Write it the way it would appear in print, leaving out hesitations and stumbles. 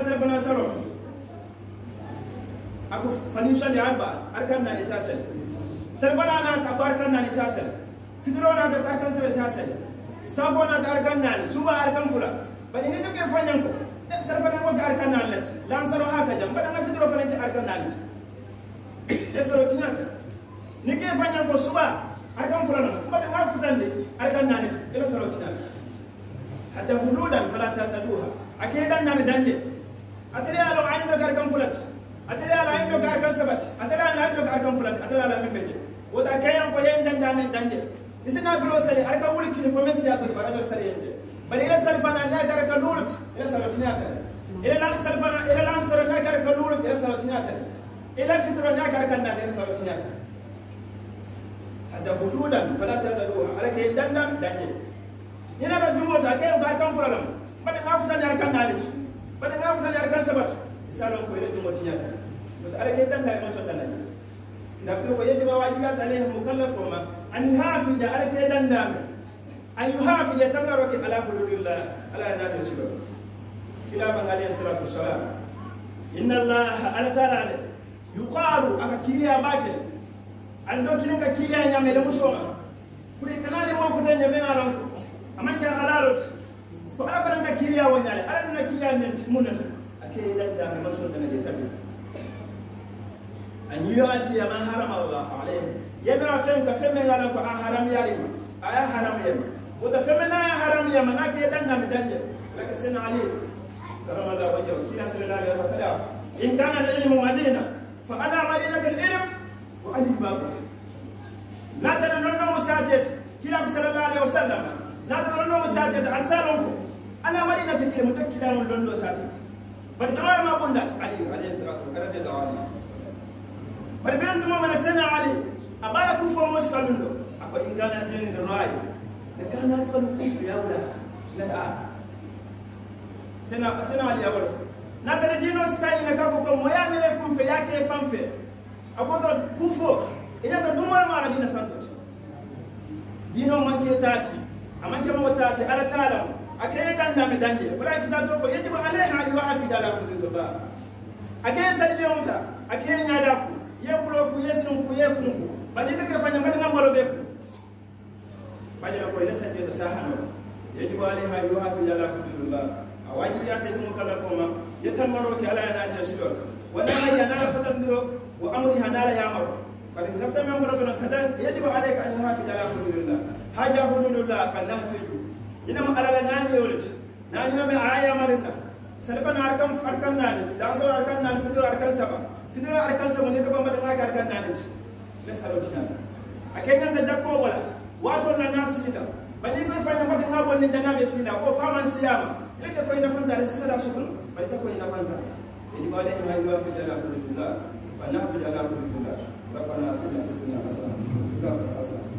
سلفنا سلو أكو فنيشل يعبا أركاننا إساسا سلفنا أنا أكو أركاننا إساسا فدرونا أكو أركان إساسا سافونا أركاننا سوما أركان فلا بني نتوقع فنيانكو سلفنا أكو أركاننا لت لانسرو هكذا بدنا فدرو فلنت أركاننا لت يسرو تنات نكيف فنيانكو سوما أركان فلا بدنا نفتن لي أركاننا لت يسرو تنات حتى هلولا فلا تعتدوها أكيد أننا مدنجي أتري على عينك أركان فلت أتري على عينك أركان سبت أتري على عينك أركان فلت أتري على من بيجي وتأكيد قيام دندامين دنجي إسنا فلوسني أركان ولك نفهم سياق برا السرير بل إلى سلفنا لا أركان لولت إلى سلطنات إلى لا سلفنا إلى لا أنصر لا أركان لولت إلى سلطنات إلى فترة لا أركان نادي إلى سلطنات هذا هلولا فلا تعتدوها على كيد دندام دنجي هنا الجمهور أكيد أركان فلت بدنا نفهم أركان نادي بدنا نفهم أركان سبت يسألون كل الجمهور تياتا بس على كده لا يمشون لنا نقول ويجب واجبات عليهم مكلف وما أن يحافظ على كده النام أن يحافظ يتمرك على حدود الله على نام سبب كلام عليه الصلاة والسلام إن الله على تعالى يقال أكيليا باكل أن دوكينك كيليا يعمل مسوما كل كنال موجود يبين على أما كان حلالت فأنا فرنك كيليا ونيالي أنا كيليا من كي لا مشهور من التبي أن يأتي من حرم الله عليه يبرأ فهم كفهم على حرام يارم أيا حرام يارم وتفهمنا يا حرام يارم أكيد لنا مدنجة لكن سن عليه كرم الله وجهه كلا سن الله عليه وسلم إن كان العلم مدينة فأنا مدينة العلم وأنا بابه لا تنلنا مساجد كلا صلى الله عليه وسلم لا تنلنا مساجد أنصاركم أنا مدينة العلم كلا نلنا مساجد بردوار ما بندت عليه الصلاة والسلام بربنا انتم من السنة علي أبالا كفوا مسكال له أقول إن كان الدين الرأي لكان أسفل كفر يا ولا لا سنة علي أول نادر دينو ستاي نكافكم ويعني لكم في ياكي فانفي أقول كفوا إذا تدومر ما ردينا سنتوش دينو من كيتاتي أمان كما وتاتي على تعلم أكيد أننا مدنجي ولا كتابه يجب علينا أن يوافق على حدود الله أكيد سليم متى أكيد ناداكو يبلغ يسلم يكون بعدين كيف نعمل نعمل بيكو بعدين أقول لسه جد ساهنا يجب علينا أن يوافق على حدود الله أواجب يأتيكم مكلفهما يتمروا على أن يسلم ولا ينال فتنه وأمرها نال يأمر بعدين نفتح من أمرنا كذا يجب عليك أن يوافق على حدود الله حاجة حدود الله فنحفظ إنما على ناني ولد ناني ما آية مرنا سلفنا أركان ناني دانسو أركان ناني فدرو أركان سبا فدرو أركان سبا نتكلم بدنا أركان ناني بس هذا وجهنا أكيد أنت جاكو ولا واتونا ناس كده بدي كل فايدة بدنا نقول للجناب يسينا أو فاهم سياما ليك كوي نفهم دارس سلا شغل بدي كوي نفهم دار يجب علينا أن يوافق على حدود الله فنحفظ على حدود الله ربنا آتنا في الدنيا حسنة وفي الآخرة حسنة